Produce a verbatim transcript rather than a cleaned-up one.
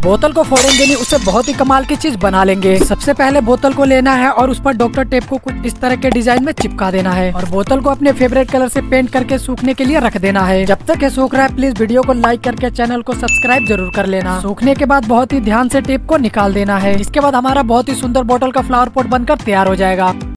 बोतल को फोड़ेंगे नहीं, उससे बहुत ही कमाल की चीज बना लेंगे। सबसे पहले बोतल को लेना है और उस पर डॉक्टर टेप को कुछ इस तरह के डिजाइन में चिपका देना है और बोतल को अपने फेवरेट कलर से पेंट करके सूखने के लिए रख देना है। जब तक ये सूख रहा है प्लीज वीडियो को लाइक करके चैनल को सब्सक्राइब जरूर कर लेना। सूखने के बाद बहुत ही ध्यान से टेप को निकाल देना है। इसके बाद हमारा बहुत ही सुंदर बोतल का फ्लावर पॉट बनकर तैयार हो जाएगा।